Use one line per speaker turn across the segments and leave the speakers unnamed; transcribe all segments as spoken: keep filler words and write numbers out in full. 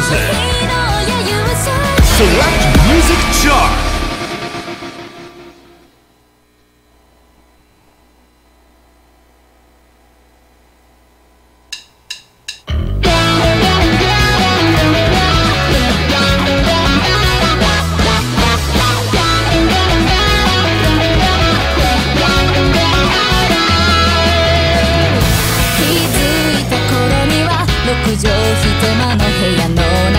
ぜ。 Select Music Chart。
六畳一間の部屋の中、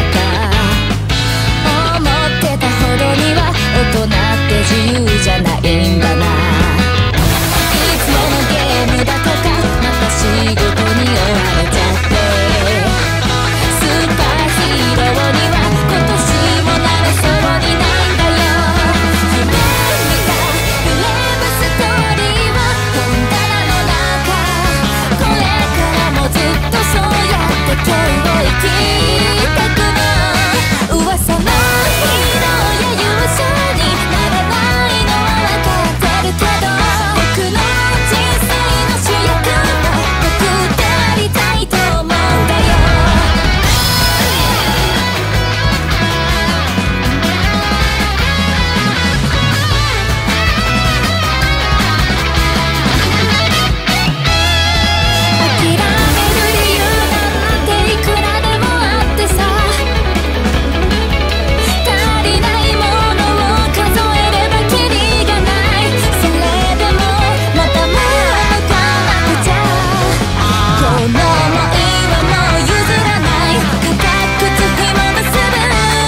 思ってたほどには大人って自由じゃないんだな。いつものゲームだとかまた仕事に追われちゃって、スーパーヒーローには今年もなれそうにないんだよ。夢見たブレイブストーリーは本棚の中、これからもずっとそうやって今日を生きてくの。噂のヒーローや勇者にならないのは分かってるけど、僕の人生の主役は僕でありたいと思うんだよ。諦める理由なんていくらでもあってさ、足りないものを数えればキリがない。それでもまだまだ向かなくちゃ。この想いはもう譲らない。固くつひも結ぶ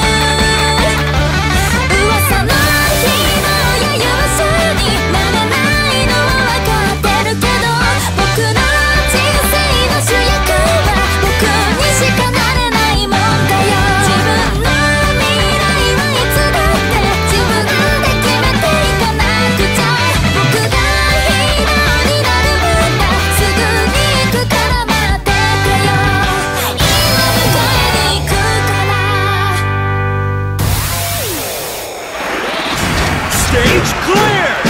噂のヒーローや勇者になれないのは分かってるけど、僕の人生の主役は僕にしかなれないもんだよ。自分の未来はいつだって自分で決めていかなくちゃ。僕がヒーローになるんだ。すぐに行くから待っててよ。今迎えに行くから。
Stage clear!